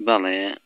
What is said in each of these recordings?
بلى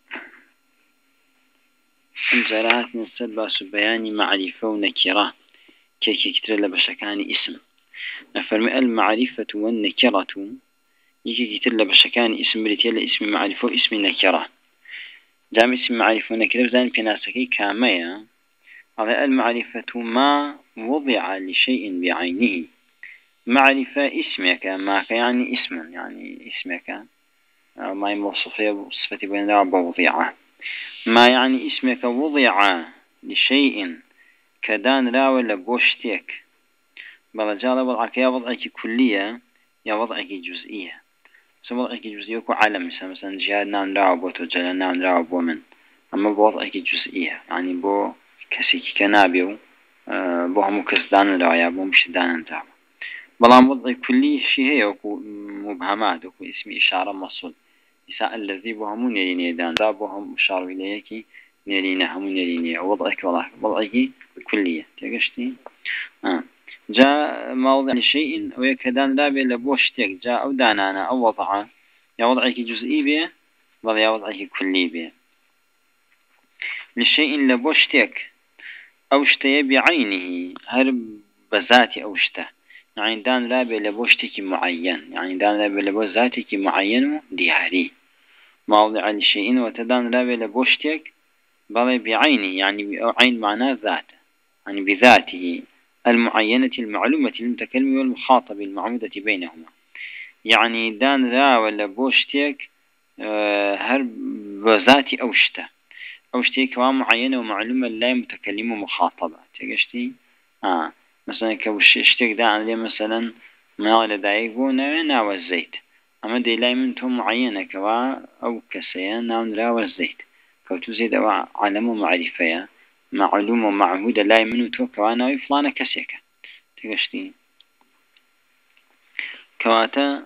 جرات نسد باش بياني معرفة ونكرة كيكي كتير لبشكاني اسم نفرمي المعرفة والنكرة يكي كتير لبشكاني اسم بريتيلا اسم معرفة واسم نكرة دام اسم معرفة ونكرة بزان بناسكي كامية على المعرفة ما وضع لشيء بعينه معرفة اسمك ما يعني اسما يعني اسمك ما يوصفه صفتي بين بوضيعه ما يعني اسمك وضع لشيء كدان لا ولا بوشتك برجال وضعك يا وضعك كلية يا وضعك جزئية وضعك جزئية كو علم مثلا جهاد نام لا بوتو جل نام لا بومن أما بوضعك جزئية يعني بو كسيك كنابيو بو هم كسدان لا يا بو مش دان تاع بلام وضع كلي شيء هي وكو مبهمات وكو اسم إشارة مصل إساء الذي بهم نيرين دان بهم مشار إليك نيرين هم نيرين وضعك وضعك كلية تقشتي جاء موضع لشيء ويكدان لا بي لبوشتك جاء أو دانانا أو وضع يا وضعك جزئي به بل يا وضعك كلي به لشيء لبوشتك أو اشتي بعينه هرب بذاتي أو اشته يعني دان لا بي لبوشتك معين يعني دان لا بي لبوذاتك معين دياري موضع لشيء وتدان لا بي لبوشتك بل بعينه يعني عين معناه ذات يعني بذاته المعينة المعلومة للمتكلم والمخاطب المعمودة بينهما يعني دان لا ولا بوشتك هر بذاتي أوشته أوشتي كمان معينة ومعلومة لا متكلم ومخاطبة تقشتي مثلا كوشتك دا عليه مثلا ما لدايك بو ناوى الزيت أما دي لا منتهم معينة كوا أو كسيان ناوى الزيت كوتو زيد أو علم ومعرفة معلوم ومعهودة لا منو تو كوانا فلانة كسيكا تقشتي كواتا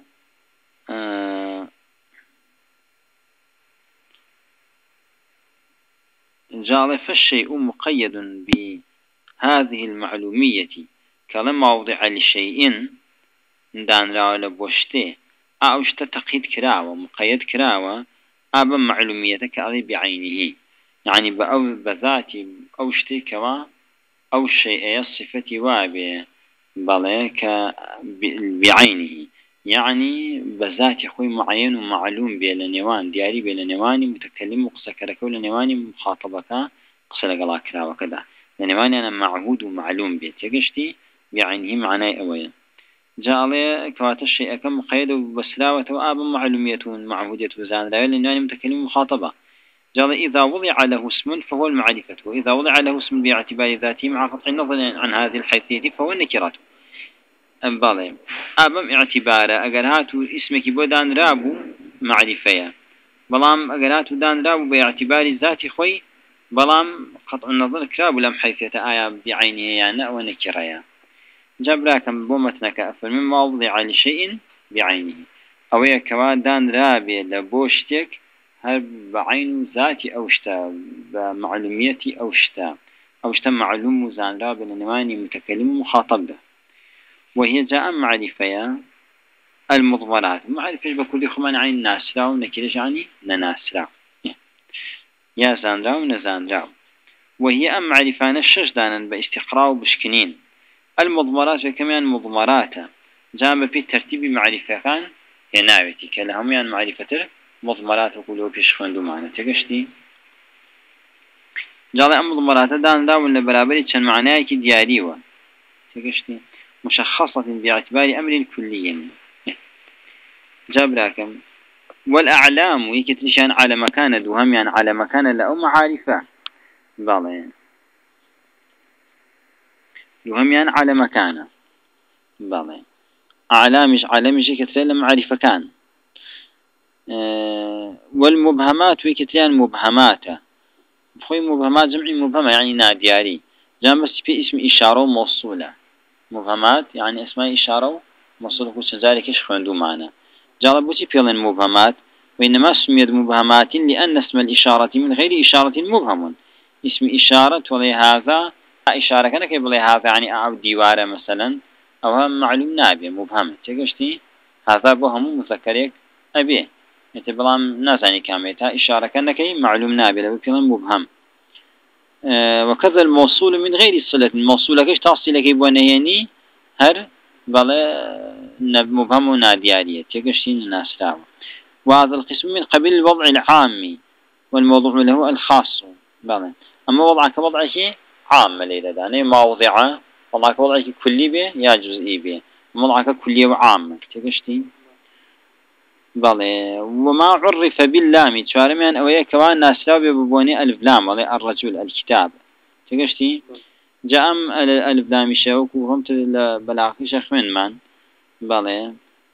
جعل فالشيء مقيد بهذه المعلومية كلما وضع لشيء دان لا لبوشته أو تقييد كراوة مقيد كراوة أبا معلوميتك هذه بعينه يعني بذاتي أو شتي كوا أو شيء الصفة وابه بلاك بعينه يعني بذات خوي معين ومعلوم بيلنيوان دياري بيلنيواني متكلم وقسكرك ولنيواني مخاطبك قسلك الله كراوة كذا لنيواني أنا معهود ومعلوم بيت يقشتي بعينه معناه أولا جاء عليه كوات الشيء كم مقيد بسلاوة وآب معلومية معهودية وزان لا لأنه متكلم مخاطبة جاء إذا وضع له اسم فهو المعرفة وإذا وضع له اسم باعتبار ذاته مع قطع النظر عن هذه الحيثية فهو النكرات أبالي أبم اعتباره أجرهاتو اسمك بودان رابو معرفة بلام أجرهاتو دان رابو باعتبار ذاتي خوي بلام قطع النظر كرابو لم حيثية آية بعينه يعني أو نكرية جبراكم بومتنك أفل مما وضع لشيء بعينه أو يكوان دان رابي لبوشتك هل بعين ذاتي أوشتا بمعلوميتي أوشتا معلوم زان رابي لنواني متكلم مخاطب ده وهي جاء معرفة المضمرات معرفة بكل خمان عين ناسرا ونكرش عني نناسرا يا زان راو نزان راو وهي معرفان الشجدانا باستقراء بشكنين المضمرات وكمان مضمرات جامع في ترتيب معرفة كان يناويتي كلهم يعني معرفة مضمرات وكله بيشخندو معنا تقشتي جالي مضمرات دان دا ولا برابري كان معناه كي دياريوه تقشتي مشخصة باعتبار أمر كلي جابراكم والأعلام يكتلشان على مكان دوهم يعني على مكان لأو معارفة بالله دوهم يعني على مكانه بالله أعلامش كتلين معرفة كان والمبهمات ويكتلين مبهمات بخوي مبهمات جمعي مبهمة يعني نادياري جامس في اسم إشارة موصولة مبهمات يعني اسمها إشارة موصولة كذلك يشخندو معنا جالبوتي فيلن مبهمات وإنما سميت مبهمات لأن اسم الإشارة من غير إشارة مبهم اسم إشارة ولهذا إشارة كان كيبلي هذا يعني أو ديوارة مثلا أو هم معلوم نابي مبهم تقشتي هذا بهم مذكرك أبيه بلام نازاني كاميتها إشارة كأنك معلوم نابلة بكلام مبهم. وكذا الموصول من غير الصلة، الموصول كيش تصلك يبونيني هر بلا مبهم وناديارية تكشين الناس راو. وهذا القسم من قبيل الوضع العامي والموضوع له الخاص بلا. أما وضعك وضع شيء عام ليلة داني موضعه وضعك وضعك كلي به يا جزئي به وضعك كلي وعام تكشتين بلى. وما عرف باللام شارمان أو كمان ناس لا ببوني ألف لام ولا الرجل الكتاب تقشتي جاء ألف لام شوك وفهمت البلاغي شيخ من بلى.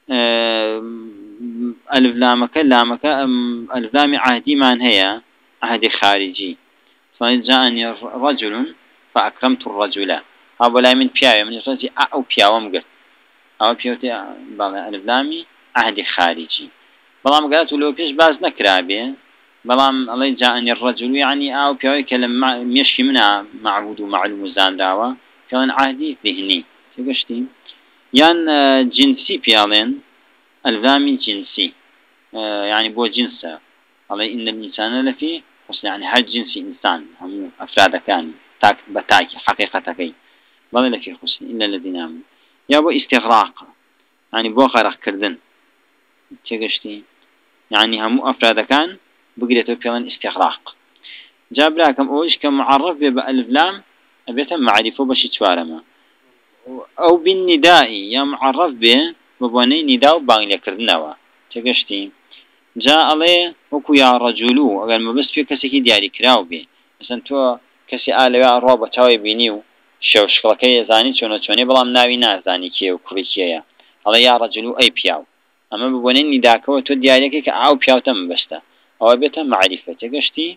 ألف لامك لامك ألف لام عهدي من هي عهدي خارجي فجاءني رجل فأكرمت الرجل هؤلاء من بياوي من يصلي أو بياوم قلت أو بيوتي بلى ألف لامي عهدي خارجي بلام قالت ولو بيش باز نكرابي بلام الله جاءني الرجل يعني أو بيوي كلام مشي منها معبود ومعلوم وزان داوا كان عهدي ذهني تقشتي يان جنسي بيالين الفامي جنسي يعني بو جنسه الله إن الإنسان لفي خص يعني هر جنسي إنسان هم أفراد كان تاك بتاكي حقيقتك بل لك خص إلا الذين آمنوا يا بو استغراق يعني بو غرق كردن تقشتي يعني هم أفراد كان بقيته بيان استغراق جاب لكم أوش كمعرف بألف لام أبيتم معرفه بشي توارما أو بالنداء يا معرف به ببوني نداء بانجلي كردنوا تقشتي جاء عليه وكو يا رجلو أقل ما بس في كسي دياري كراو بي مثلا تو كسي آلوا روبا تاوي بينيو شو شكلكي زاني چوني بلام ناوي نازاني كيو كوري كيا على يا رجلو أي بياو أما ببوني نداء تو دياري كأو بياو تم بسته أو بيتا معرفة تقشتي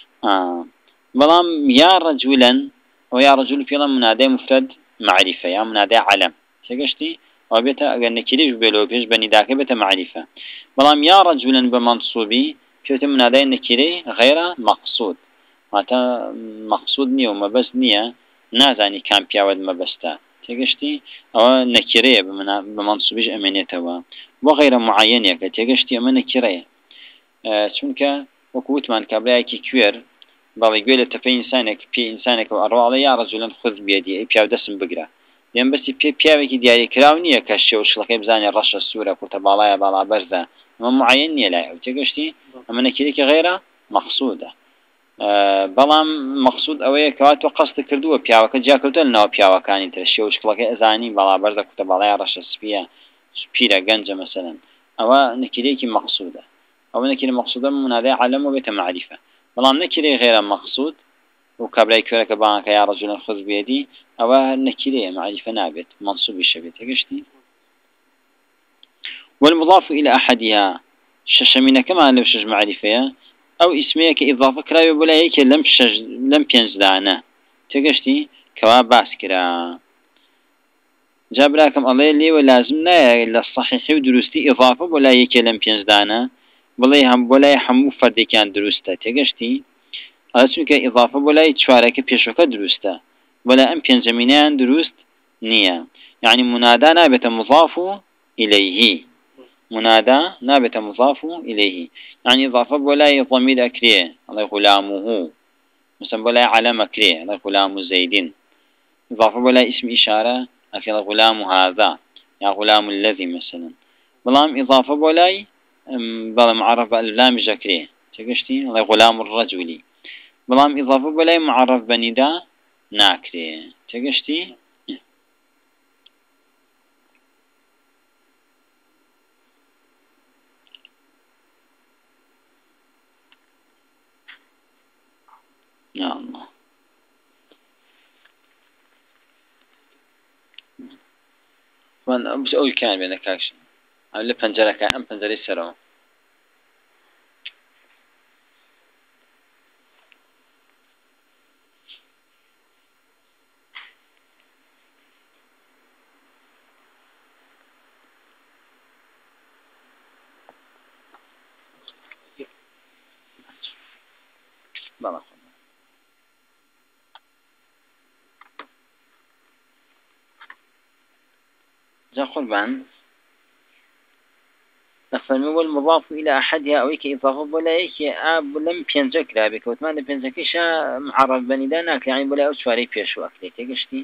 بلام يا رجلا ويا رجل في منادى مفرد معرفة يا منادى علم تقشتي أو بيتا أقل نكريش بلو بيش بنداك بيتا معرفة بلام يا رجلا بمنصوبي في منادى نكري غير مقصود هذا مقصود نية وما بس نية نازاني كان بياود ما بستا تقشتي أو نكري بمنصوبيش أمانيته وغير معين تقشتي أما نكري چونك وكوتمان كابلايكي كوير باڵی گوێ لە تەپەی ئینسانێک پێ ئینسانێک و ئەڕواڵە یا ڕەجولەن خذ بێدی ئەی پیاو دەسم بگرە دێم بەسی پێ پیاوێکی دیاری کراو نییە کە شێ و شڵەکەی بزانێ ڕەشە سوورە کورتە باڵایە باڵا بەرزە ئەمە معین نییە لای ئەو تێگەشتی ئەمە نەکیرێکی غەیرە مەقسوودە بەڵام مەقسوود ئەوەیە کەوا تۆ قەستت کردووە پیاوەکە جاکەوتە لەناو پیاوەکانی تر شێ و شڵەکەی ئەزانی باڵا بەرزە کورتە باڵایە ڕەشە سپیە پیرە گەنجە مەسەلەن ئەوە نەکیرێکی مەقسوودە أو نكرة مقصودة منادى علم وبيت معرفة بلان نكرة غير مقصود وكبلاي كورك بانك يا رجل خذ بيدي أو نكرة معرفة نابت منصوب الشبيت هكذا والمضاف إلى أحدها ششمنا كما لم شج معرفة أو اسمية كإضافة كراوي بلايك لم ينزلانا تقشتي كوا باسكرا جاب لكم الله لي ولازمنا للصحيح ودرستي إضافة بلايك لم ينزلانا بڵێ هەم بۆ لای هەموو فەردێکیان دروستە تێگەشتی ئەچونکە ئیضافە بۆ لای چوارەکە پێشەکە دروستە بۆ لای ئەم پێنجەمینیان دروست نییە یعنی منادا نابێتە مضاف إليه منادا نابێتە مضاف إليه يعني إضافة بۆ لای ضمیر ئەکرێ ئەڵێ غلامه مثلا بۆ لای علم ئەکرێ ئەڵێ غلام زەیدین إضافة بۆ لای اسم إشارة ئەکرێ غلام هذا یا غلام الذي مثلا بەڵام إضافة بۆ لای بلا معرف باللام جاكري تقشتي الله غلام الرجل بلام إضافة بلا معرف بندا ناكري تقشتي يا الله وانا بس أول كان بينك أكشن أم لبنجرة كان أم بنجرة سرو بلا جا قربان نفرمي والمضاف إلى أحدها أو إضافة ولا لم بينجك رابك وثمان بينجكش معرف بني دانك يعني ولا أسواري بيشو أكلي تيجشتي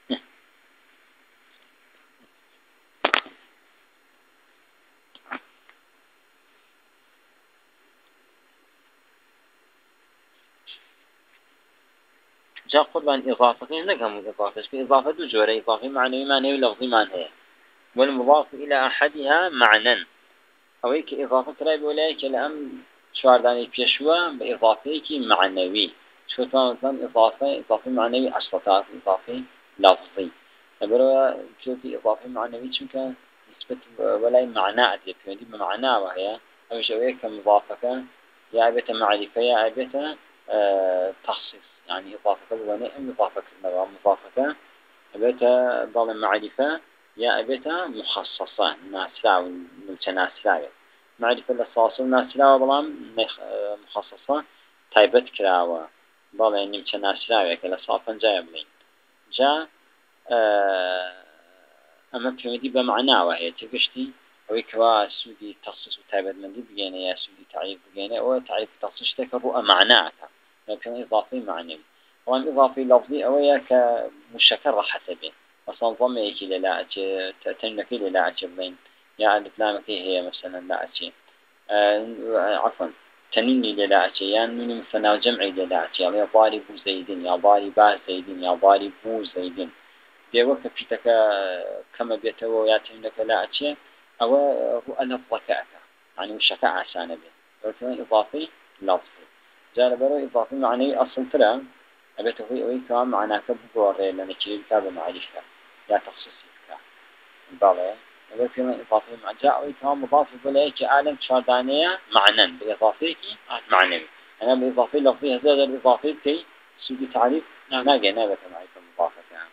جاء قربان إضافة نقهم إضافة إضافة جورة إضافة معنوي ولفظي معنى والمضاف إلى أحدها معنى أو إضافة كلاب ولايك الأم شوارداني بيشوا بإضافة معنوي شو مثلا إضافة معنوي أصلتات إضافة لفظي أبرو شوفي إضافة معنوي شو كان نسبة ولا معنى أدري دي بمعنى وهي أو شوية كمضافة يا أبيت معرفة يا أبيت تخصيص يعني إضافة ولا إضافة مضافة أبيت ضل معرفة يا أبيت مخصصة ناسرة والمتناسرة معرفة للصاص ناسرة وبلام مخصصة تايبت كراوة بل يعني متناسرة كلا صافا جاي بلين جاء أما كمدي بمعنى وهي تقشتي أو كوا سودي تخصص وتايبت من دي بجينا يا سودي تعريف بجينا أو تعريف تخصص تكرر معناها لكن إضافي معنوي وان إضافي لفظي أو كمشكل حسبين أصلا ضميك لا أتي تنك لا أتي بين يا الإسلام هي مثلا لا أتي عفوا تنيني لا أتي يعني مثلا جمعي لا أتي يا ضارب زيد يا ضارب زيد يا ضارب زيد بيوقف فيتك كما بيتو ياتي لا أتي أو هو لفظك يعني مشكل عشان به ولكن إضافي لفظي جال برو إضافي معني أصل ترى أبيت هو كمان معناه كبر لأن كذي كتاب معرفة لا تخصصي كا بالله أبيت كمان إضافي مع جاء كمان مضاف إليه كعالم شاردانية معنى بالإضافي معنوي أنا بالإضافي لفظي هذا الإضافي كي سودي تعريف ما جينا بك معرفة مضافة يعني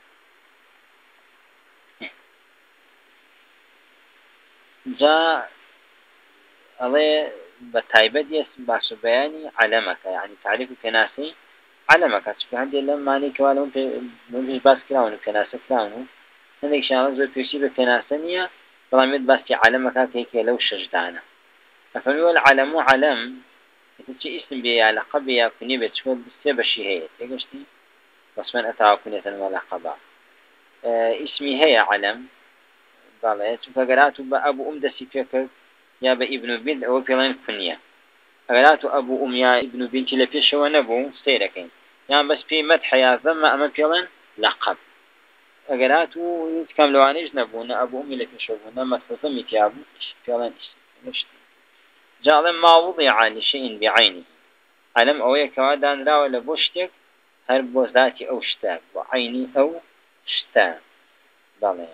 جاء الله بتايبد يس باش بياني علمك يعني تعريف كناسي علمك شوف عندي لما ماني كوالو انت مش بس كلاونو كناسة كلاونو عندك شغلة زي بيشي بكناسة طالما بس علمك هيك لو شجدانا فلو العلم علم تجي اسم بيا لقب يا كني بتشوف بس بشي هي تيجي بس من أتى كنية ولا قبا اسمي هي علم قال شوف قرأت بأبو أم دسي فيك يا بابن بنت أو فلان كنية قرأت أبو أم يا ابن بنت لفيش ونبو سيركين يعني بس في مدح يا ذم أما فلان لقب قرأت كم لو عنيش نبونا أبو أم لفيش ونبو مدح ذم يتيابو فلان إيش جعل ما وضع لشيء بعينه علم أو يكوادان لا ولا بوشتك هربو ذاتي أو شتاك وعيني أو شتاك ضلع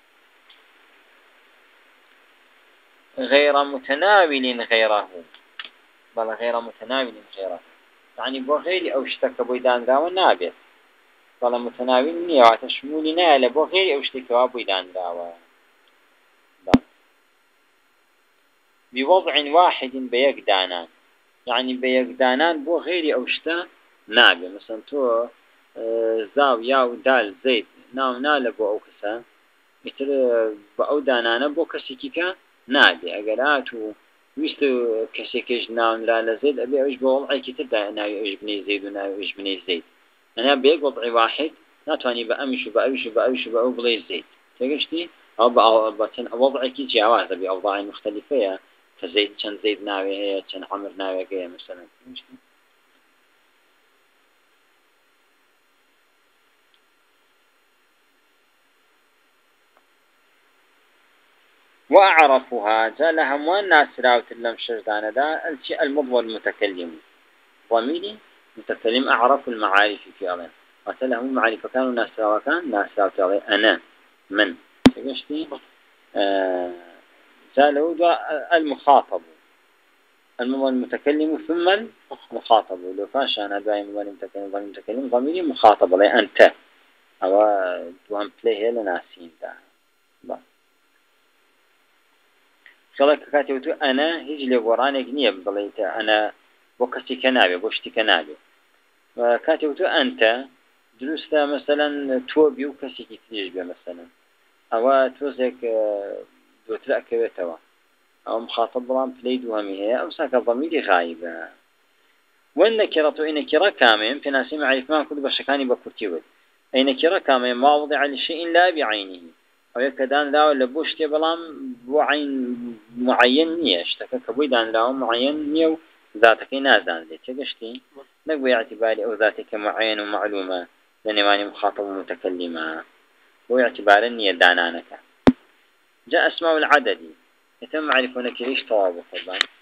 غير متناول غيره بل غير متناول غيره يعني بو غيري أو شتاك بويدان راو نابت بل متناول نية وتشمولي نايل بو غيري أو شتاك بويدان راو بوضع واحد بيك دانان يعني بيك دانان بو غيري أو شتاك نابت مثلا تو زاو ياو دال زيت ناو نال بو أو كسا مثل بأو دانانا بو كسيكيكا نادي أقلاتو ويستو كسيكيش ناو لا لزيد أبي أوش بوضعي كتب أنا يعجبني زيد ونا يعجبني زيد أنا بيك وضعي واحد ناتواني بأمش وبأوش وبأوش وبأو بلي زيد تقشتي أو بأن وضعي كي جواز بأوضاع مختلفة كزيد كان زيد ناوي هي كان عمر ناوي هي مثلا وأعرفها جال هموان ناس راوت اللم شردان دا الشيء المضوى المتكلم ضميري متكلم أعرف المعارف في أغين مثلا هم معارف كانوا ناس راوت أغين أنا من تقشتي جالوا المخاطب المتكلم ثم المخاطب لو فاش أنا دائما المتكلم ضميري مخاطب لي أنت أو دوهم بليه لناسين دا شغلك كاتبتو أنا هيج لورانك نية بضليت أنا بوكسي كنابي بوشتي كنابي كاتبتو أنت دروستا مثلا توبي وكسي كتيج بي مثلا أو توزك دوترأ كبتوا أو مخاطب بلان بليد وهمي هي أو ساك الضمير غايبة والنكرة إن نكرة كامل في ناس معرف ما كل بشكاني بكرتيود أي نكرة كامل موضع لشيء لا بعينه أو يكدان لا ولا بوشتي بلان بعين معين نيش تكبوي دان لا معين نيو ذاتك نازان ذي تجشتي نقوي اعتباري أو ذاتك معين ومعلومة لأني مخاطب ومتكلمة واعتبارا نية دانانك جاء اسماء العدد يتم معرفة نكريش طواب طبعا